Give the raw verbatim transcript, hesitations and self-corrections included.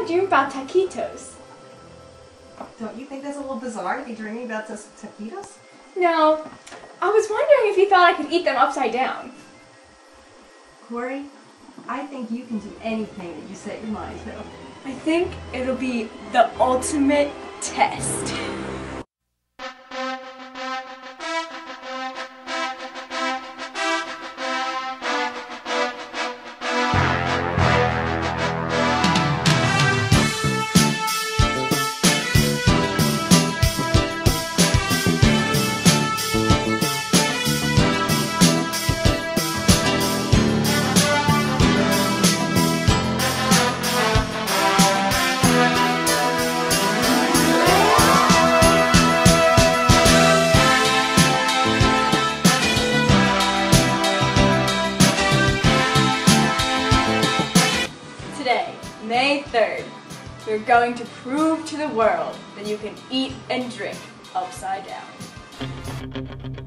dream about taquitos. Don't you think that's a little bizarre to be dreaming about ta taquitos? No, I was wondering if you thought I could eat them upside down. Corey, I think you can do anything that you set your mind to. I think it'll be the ultimate test. Today, May third, we're going to prove to the world that you can eat and drink upside down.